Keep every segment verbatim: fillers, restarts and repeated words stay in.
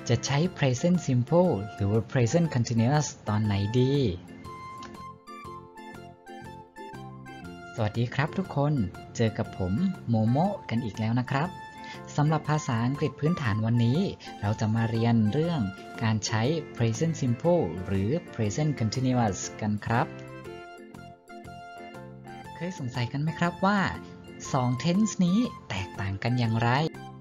จะใช้ present simple หรือว่า present continuous ตอนไหนดีสวัสดีครับทุกคนเจอกับผมโมโมกันอีกแล้วนะครับสำหรับภาษาอังกฤษพื้นฐานวันนี้เราจะมาเรียนเรื่องการใช้ present simple หรือ present continuous กันครับเคยสงสัยกันไหมครับว่าสอง tense นี้แตกต่างกันอย่างไร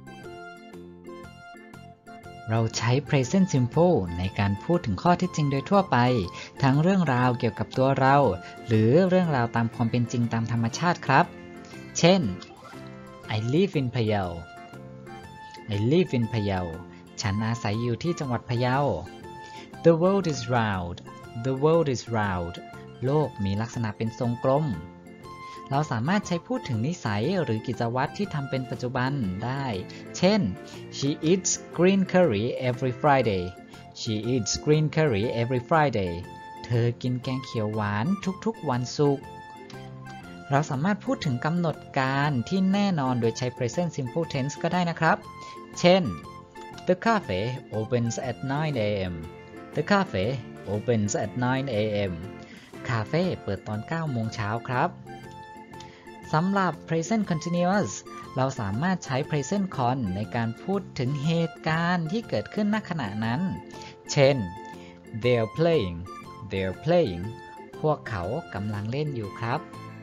เราใช้ present simple ในการพูดถึงข้อเท็จจริงโดยทั่วไปทั้งเรื่องราวเกี่ยวกับตัวเราหรือเรื่องราวตามความเป็นจริงตามธรรมชาติครับเช่น I live in Payao I live in Payao ฉันอาศัยอยู่ที่จังหวัดพะเยา The world is round The world is round โลกมีลักษณะเป็นทรงกลมเราสามารถใช้พูดถึงนิสัยหรือกิจวัตรที่ทำเป็นปัจจุบันได้เช่น She eats green curry every Friday She eats green curry every Friday เธอกินแกงเขียวหวานทุกๆวันศุกร์เราสามารถพูดถึงกำหนดการที่แน่นอนโดยใช้ present simple tense ก็ได้นะครับเช่น The cafe opens at nine a m The cafe opens at nine a m คาเฟ่เปิดตอนเก้าโมงเช้าครับสำหรับ present continuous เราสามารถใช้ present con ในการพูดถึงเหตุการณ์ที่เกิดขึ้นณขณะนั้นเช่น They're playing They're playing พวกเขากำลังเล่นอยู่ครับ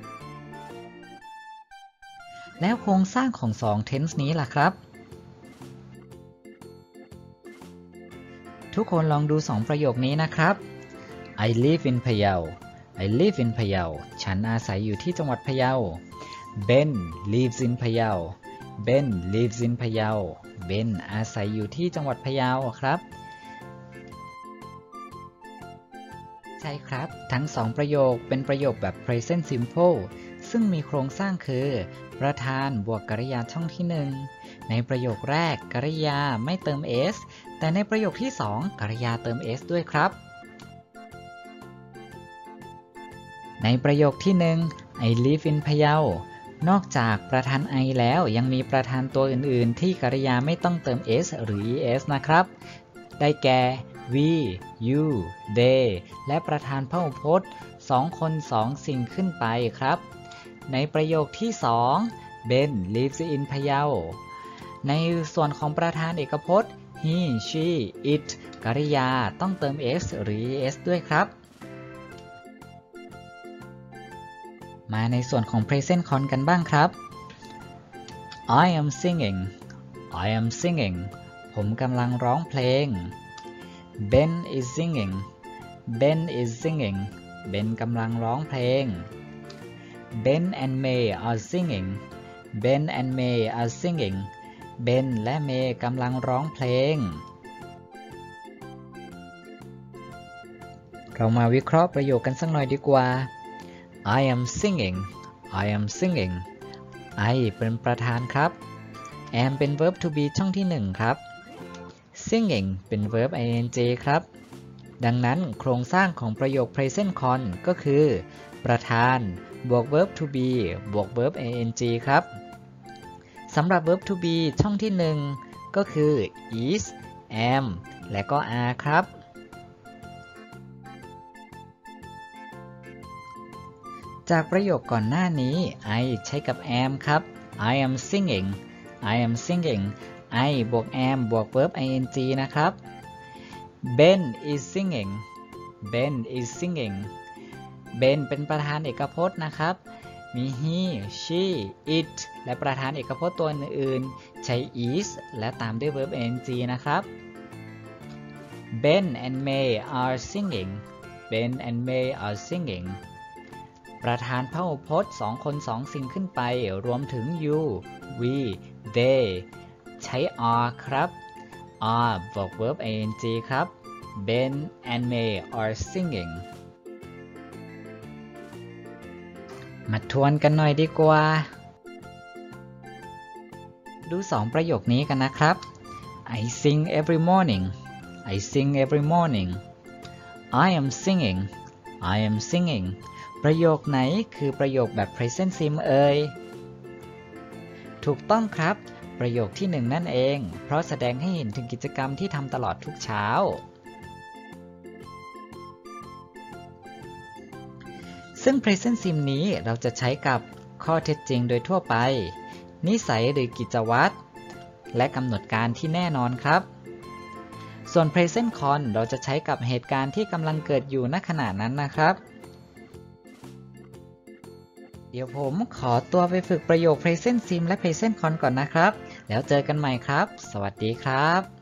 แล้วโครงสร้างของสอง tense นี้ล่ะครับทุกคนลองดูสองประโยคนี้นะครับ I live in Payao I live in Payao ฉันอาศัยอยู่ที่จังหวัดพะเยา Ben lives in Payao Ben lives in Payao Ben อาศัยอยู่ที่จังหวัดพะเยาครับใช่ครับทั้งสองประโยคเป็นประโยคแบบ present simple ซึ่งมีโครงสร้างคือประธานบวกกริยาช่องที่หนึ่งในประโยคแรกกริยาไม่เติม s แต่ในประโยคที่สองกริยาเติม s ด้วยครับในประโยคที่หนึ่ง I live in Payao นอกจากประธาน I แล้วยังมีประธานตัวอื่นๆที่กริยาไม่ต้องเติม s หรือ es นะครับได้แก่ we you they และประธานพหูพจน์สองคนสองสิ่งขึ้นไปครับในประโยคที่สอง Ben lives in Payao ในส่วนของประธานเอกพจน์ he she it กริยาต้องเติม s หรือ es ด้วยครับมาในส่วนของ present con กันบ้างครับ I am singing I am singing ผมกำลังร้องเพลง Ben is singing Ben is singing Ben กำลังร้องเพลง Ben and May are singing Ben and May are singing Ben และ May กำลังร้องเพลงเรามาวิเคราะห์ประโยคกันสักหน่อยดีกว่าI am singing I am singing I เป็นประธานครับ am เป็น verb to be ช่องที่หนึ่งครับ singing เป็น verb ing ครับดังนั้นโครงสร้างของประโยค present con ก็คือประธานบวก verb to be บวก verb ing ครับสำหรับ verb to be ช่องที่หนึ่งก็คือ is am และก็ are ครับจากประโยคก่อนหน้านี้ I ใช้กับ am ครับ I am singing I am singing I บวก am บวก verb ing นะครับ Ben is singing Ben is singing Ben เป็นประธานเอกพจน์นะครับมี he she it และประธานเอกพจน์ตัวอื่นๆใช้ is และตามด้วย verb ing นะครับ Ben and May are singing Ben and May are singingประธานพหูพจน์สองคนสองสิ่งขึ้นไปรวมถึง you we they ใช้ are ครับ are บวก verb ing ครับ Ben and May are singing มาทวนกันหน่อยดีกว่าดูสองประโยคนี้กันนะครับ I sing every morning I sing every morning I am singing I am singingประโยคไหนคือประโยคแบบ present sim เอ่ยถูกต้องครับประโยคที่หนึ่งนั่นเองเพราะแสดงให้เห็นถึงกิจกรรมที่ทำตลอดทุกเช้าซึ่ง Present Sim นี้เราจะใช้กับข้อเท็จจริงโดยทั่วไปนิสัยหรือกิจวัตรและกำหนดการที่แน่นอนครับส่วน Present Con เราจะใช้กับเหตุการณ์ที่กำลังเกิดอยู่ณขณะนั้นนะครับเดี๋ยวผมขอตัวไปฝึกประโยค Present Sim และ Present Con ก่อนนะครับแล้วเจอกันใหม่ครับสวัสดีครับ